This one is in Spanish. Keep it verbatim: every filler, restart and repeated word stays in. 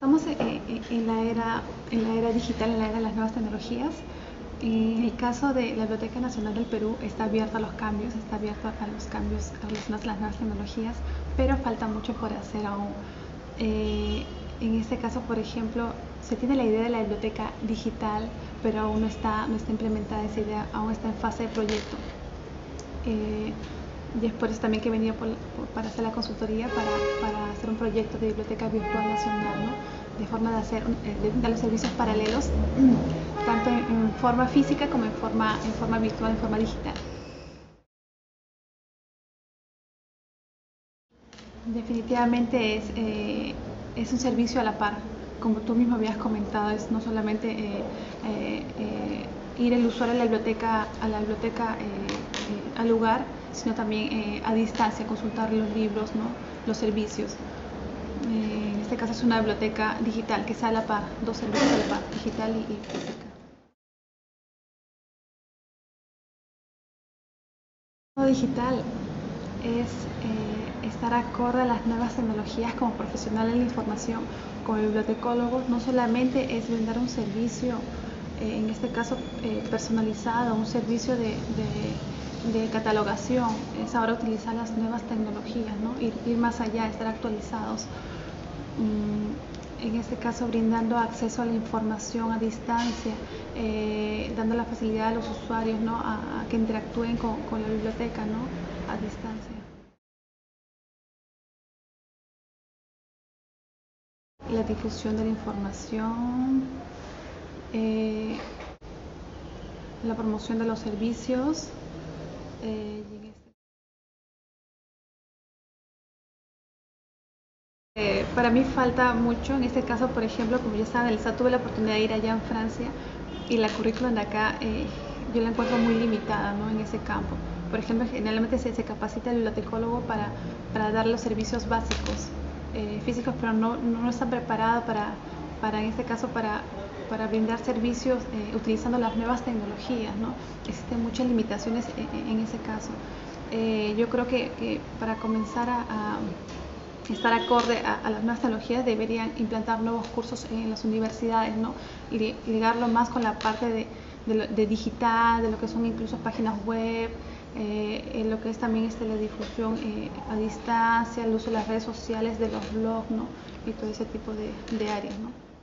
Estamos en la era, en la era digital, en la era de las nuevas tecnologías. En el caso de la Biblioteca Nacional del Perú, está abierta a los cambios, está abierta a los cambios relacionados a las nuevas tecnologías, pero falta mucho por hacer aún. Eh, en este caso, por ejemplo, se tiene la idea de la biblioteca digital, pero aún no está, no está implementada esa idea, aún está en fase de proyecto. Eh, y es por eso también que he venido por, por, para hacer la consultoría, para, para hacer un proyecto de biblioteca virtual nacional, ¿no? De forma de hacer de, de los servicios paralelos, tanto en, en forma física como en forma, en forma virtual, en forma digital. Definitivamente es, eh, es un servicio a la par, como tú mismo habías comentado, es no solamente eh, eh, eh, ir el usuario a la biblioteca, a la biblioteca eh, eh, al lugar, sino también eh, a distancia, consultar los libros, ¿no? Los servicios. Eh, en este caso es una biblioteca digital que está a la par, dos servicios a la par, digital y, y física. Lo digital es eh, estar acorde a las nuevas tecnologías como profesional en la información, como bibliotecólogo. No solamente es brindar un servicio, eh, en este caso eh, personalizado, un servicio de, de, de catalogación, es ahora utilizar las nuevas tecnologías, ¿no? ir, ir más allá, estar actualizados. Mm, en este caso brindando acceso a la información a distancia, eh, dando la facilidad a los usuarios, ¿no? a, a que interactúen con, con la biblioteca, ¿no? A distancia. La difusión de la información, eh, la promoción de los servicios. Eh, y en este... eh, para mí falta mucho, en este caso, por ejemplo, como yo estaba analizando, tuve la oportunidad de ir allá en Francia y la currículum de acá eh, yo la encuentro muy limitada, ¿no? En ese campo. Por ejemplo, generalmente se, se capacita el bibliotecólogo para, para dar los servicios básicos eh, físicos, pero no, no está preparado para, para, en este caso, para, para brindar servicios eh, utilizando las nuevas tecnologías, ¿no? Existen muchas limitaciones en, en ese caso. Eh, yo creo que, que para comenzar a, a estar acorde a, a las nuevas tecnologías deberían implantar nuevos cursos en las universidades, ¿no? Y ligarlo más con la parte de, de, lo, de digital, de lo que son incluso páginas web, eh, lo que es también este, la difusión eh, a distancia, el uso de las redes sociales, de los blogs, ¿no? Y todo ese tipo de, de áreas, ¿no?